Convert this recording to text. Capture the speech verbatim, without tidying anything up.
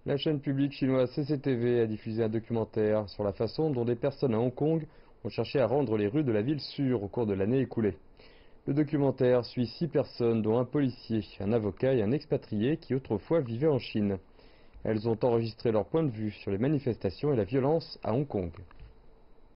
La chaîne publique chinoise C C T V a diffusé un documentaire sur la façon dont des personnes à Hong Kong ont cherché à rendre les rues de la ville sûres au cours de l'année écoulée. Le documentaire suit six personnes, dont un policier, un avocat et un expatrié qui autrefois vivaient en Chine. Elles ont enregistré leur point de vue sur les manifestations et la violence à Hong Kong.